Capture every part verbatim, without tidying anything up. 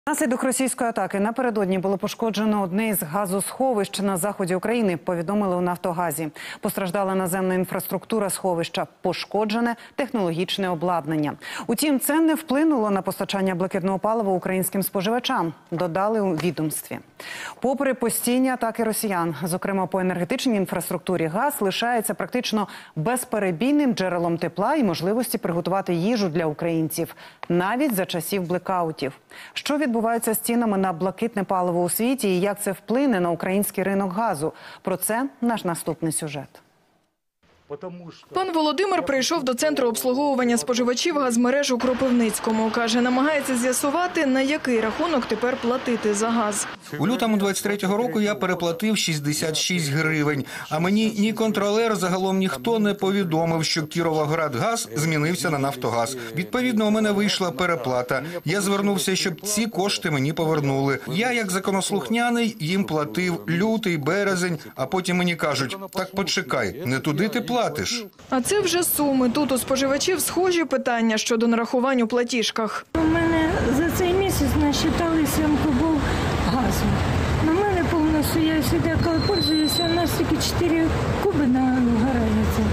Внаслідок російської атаки напередодні було пошкоджено одне із газосховищ на заході України, повідомили у «Нафтогазі». Постраждала наземна інфраструктура сховища, пошкоджене технологічне обладнання. Утім, це не вплинуло на постачання блакитного палива українським споживачам, додали у відомстві. Попри постійні атаки росіян, зокрема по енергетичній інфраструктурі, газ лишається практично безперебійним джерелом тепла і можливості приготувати їжу для українців, навіть за часів блекаутів. Що відбувається з цінами на блакитне паливо у світі і як це вплине на український ринок газу? Про це наш наступний сюжет. Пан Володимир прийшов до центру обслуговування споживачів газмереж у Кропивницькому. Каже, намагається з'ясувати, на який рахунок тепер платити за газ. У лютому двадцять третього року я переплатив шістдесят шість гривень, а мені ні контролер, загалом ніхто не повідомив, що Кіровоградгаз змінився на Нафтогаз. Відповідно, у мене вийшла переплата. Я звернувся, щоб ці кошти мені повернули. Я, як законослухняний, їм платив лютий, березень, а потім мені кажуть, так почекай, не туди ти платиш. А це вже суми. Тут у споживачів схожі питання щодо нарахувань у платіжках. У мене за цей місяць насчитали сім кубів газу. На мене повністю, я сюди, коли пользуюся, у нас тільки чотири куби нагорається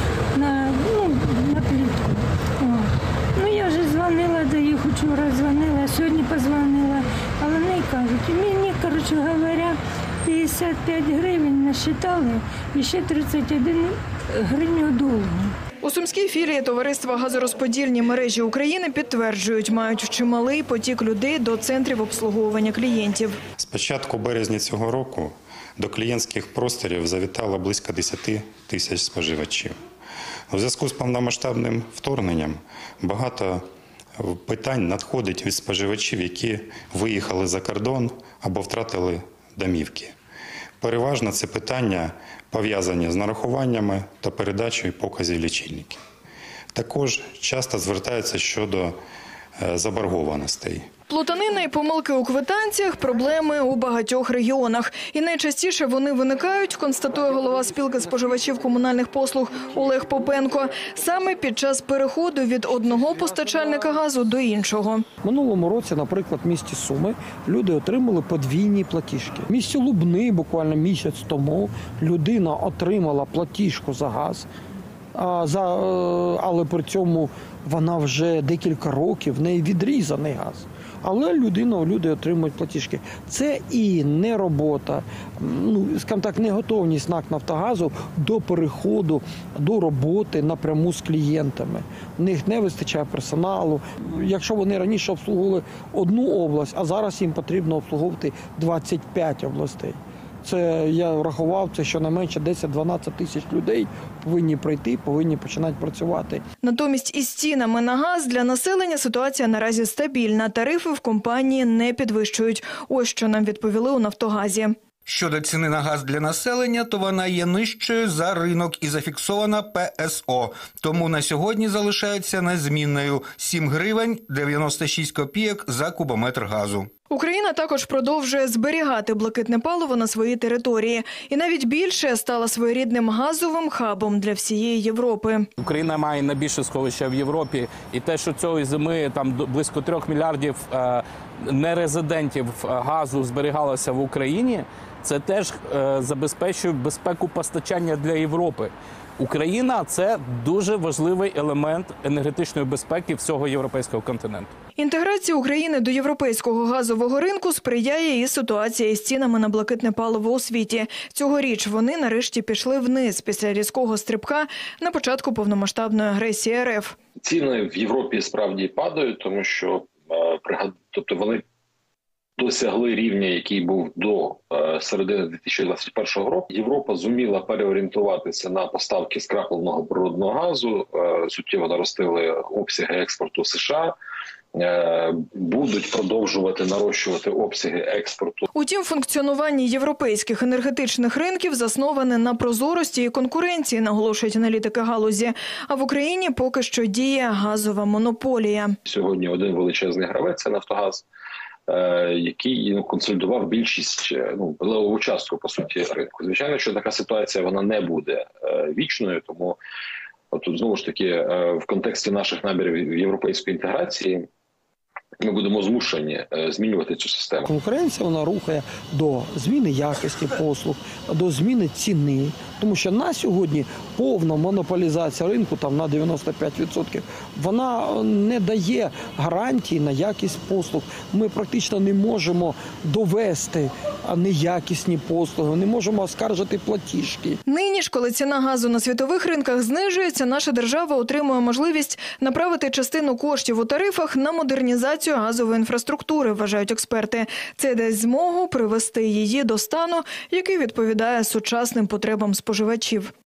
на, ну, на плітку. О. Ну, я вже дзвонила до їх, вчора дзвонила, сьогодні позвонила, а вони кажуть, мені, коротше говоря, п'ятдесят п'ять гривень насчитали і ще тридцять один гривень доларів. У сумській філії товариства «Газорозподільні мережі України» підтверджують, мають чималий потік людей до центрів обслуговування клієнтів. З початку березня цього року до клієнтських просторів завітало близько десять тисяч споживачів. У зв'язку з повномасштабним вторгненням багато питань надходить від споживачів, які виїхали за кордон або втратили домівки. Переважно це питання пов'язані з нарахуваннями та передачею показів лічильників. Також часто звертаються щодо заборгованостей. Плутанина і помилки у квитанціях – проблеми у багатьох регіонах. І найчастіше вони виникають, констатує голова спілки споживачів комунальних послуг Олег Попенко, саме під час переходу від одного постачальника газу до іншого. В минулому році, наприклад, в місті Суми люди отримали подвійні платіжки. В місті Лубни буквально місяць тому людина отримала платіжку за газ, але при цьому вона вже декілька років, в неї відрізаний газ. Але людина, люди отримують платіжки. Це і не робота, ну, скажімо так, не готовність НАК «Нафтогазу» до переходу, до роботи напряму з клієнтами. В них не вистачає персоналу. Якщо вони раніше обслуговували одну область, а зараз їм потрібно обслуговувати двадцять п'ять областей. Це, я рахував, це щонайменше десять-дванадцять тисяч людей повинні прийти, повинні починати працювати. Натомість із цінами на газ для населення ситуація наразі стабільна. Тарифи в компанії не підвищують. Ось що нам відповіли у «Нафтогазі». Щодо ціни на газ для населення, то вона є нижчою за ринок і зафіксована Пе Ес О. Тому на сьогодні залишається незмінною – сім гривень дев'яносто шість копійок за кубометр газу. Україна також продовжує зберігати блакитне паливо на своїй території. І навіть більше стала своєрідним газовим хабом для всієї Європи. Україна має найбільше сховища в Європі. І те, що цієї зими там близько трьох мільярдів е, нерезидентів газу зберігалося в Україні, це теж е, забезпечує безпеку постачання для Європи. Україна – це дуже важливий елемент енергетичної безпеки всього європейського континенту. Інтеграції України до європейського газового ринку сприяє і ситуація із цінами на блакитне паливо у світі. Цьогоріч вони нарешті пішли вниз після різкого стрибка на початку повномасштабної агресії Ер Еф. Ціни в Європі справді падають, тому що тобто вони досягли рівня, який був до е, середини дві тисячі двадцять першого року. Європа зуміла переорієнтуватися на поставки скрапленого природного газу, е, суттєво наростили обсяги експорту США, е, будуть продовжувати нарощувати обсяги експорту. Утім, функціонування європейських енергетичних ринків засноване на прозорості і конкуренції, наголошують аналітики галузі. А в Україні поки що діє газова монополія. Сьогодні один величезний гравець – це «Нафтогаз», який консолідував більшість, ну, велику частку, по суті, ринку. Звичайно, що така ситуація вона не буде вічною, тому тут, знову ж таки, в контексті наших намірів європейської інтеграції ми будемо змушені змінювати цю систему. Конкуренція, вона рухає до зміни якості послуг, до зміни ціни. Тому що на сьогодні повна монополізація ринку там на дев'яносто п'ять відсотків, вона не дає гарантії на якість послуг. Ми практично не можемо довести неякісні послуги, не можемо оскаржити платіжки. Нині ж, коли ціна газу на світових ринках знижується, наша держава отримує можливість направити частину коштів у тарифах на модернізацію газової інфраструктури, вважають експерти. Це дасть змогу привести її до стану, який відповідає сучасним потребам споживачів.